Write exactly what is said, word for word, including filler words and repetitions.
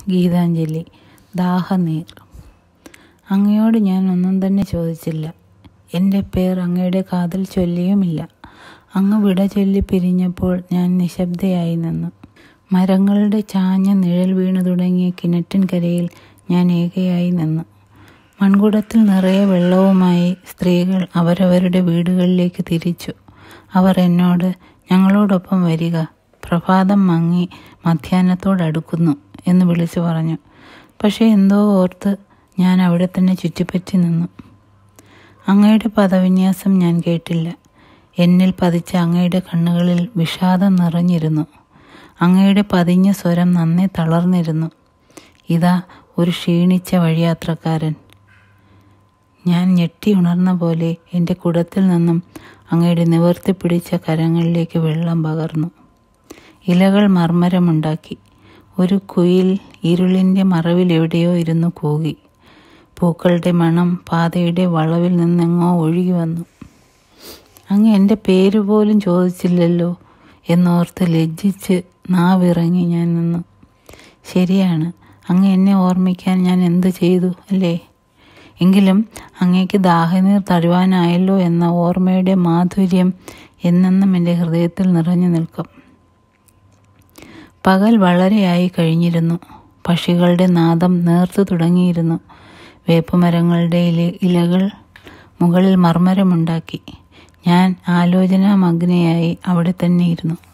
ഗീതാഞ്ജലി. ദാഹനീർ. അങ്ങയോട് ഞാൻ ഒന്നും തന്നെ ചോദിച്ചില്ല. എൻ്റെ പേർ അങ്ങയുടെ കാതിൽ ചൊല്ലിയുമില്ല. അങ്ങ് വിട ചൊല്ലി പിരിഞ്ഞപ്പോൾ ഞാൻ നിശബ്ദയായി നിന്നു. മരങ്ങളുടെ ചാഞ്ഞ നിഴൽ വീണു തുടങ്ങിയ കിണറ്റിൻകരയിൽ ഞാൻ ഏകയായി നിന്നു. മൺകുടത്തിൽ നിറയെ വെള്ളവുമായി സ്ത്രീകൾ അവരവരുടെ വീടുകളിലേക്ക് തിരിച്ചു. അവർ എന്നോട്, ഞങ്ങളോടൊപ്പം വരിക, പ്രഭാതം മങ്ങി മധ്യാഹ്നത്തോടടുക്കുന്നു എന്ന് വിളിച്ചു പറഞ്ഞു. പക്ഷേ എന്തോ ഓർത്ത് ഞാൻ അവിടെ തന്നെ ചുറ്റിപ്പറ്റി നിന്നു. അങ്ങയുടെ പദവിന്യാസം ഞാൻ കേട്ടില്ല. എന്നിൽ പതിച്ച അങ്ങയുടെ കണ്ണുകളിൽ വിഷാദം നിറഞ്ഞിരുന്നു. അങ്ങയുടെ പതിഞ്ഞ സ്വരം നന്നേ തളർന്നിരുന്നു. ഇതാ ഒരു ക്ഷീണിച്ച വഴിയാത്രക്കാരൻ. ഞാൻ ഞെട്ടി ഉണർന്ന പോലെ എൻ്റെ കുടത്തിൽ നിന്നും അങ്ങയുടെ നിവർത്തി പിടിച്ച കരങ്ങളിലേക്ക് വെള്ളം പകർന്നു. ഇലകൾ മർമ്മരമുണ്ടാക്കി. ഒരു കുയിൽ ഇരുളിൻ്റെ മറവിലെവിടെയോ ഇരുന്നു കൂകി. പൂക്കളുടെ മണം പാതയുടെ വളവിൽ നിന്നെങ്ങോ ഒഴുകി വന്നു. അങ്ങ് എൻ്റെ പേര് പോലും ചോദിച്ചില്ലല്ലോ എന്നോർത്ത് ലജ്ജിച്ച് നാവിറങ്ങി ഞാൻ നിന്നു. ശരിയാണ്, അങ്ങ് എന്നെ ഓർമ്മിക്കാൻ ഞാൻ എന്തു ചെയ്തു അല്ലേ? എങ്കിലും അങ്ങേക്ക് ദാഹനീർ തരുവാനായല്ലോ എന്ന ഓർമ്മയുടെ മാധുര്യം എന്നെന്നും എൻ്റെ ഹൃദയത്തിൽ നിറഞ്ഞു നിൽക്കും. പകൽ വളരെയായി കഴിഞ്ഞിരുന്നു. പക്ഷികളുടെ നാദം നേർത്തു തുടങ്ങിയിരുന്നു. വേപ്പുമരങ്ങളുടെ ഇല ഇലകൾ മുകളിൽ മർമ്മരമുണ്ടാക്കി. ഞാൻ ആലോചനാമഗ്നയായി അവിടെ തന്നെ ഇരുന്നു.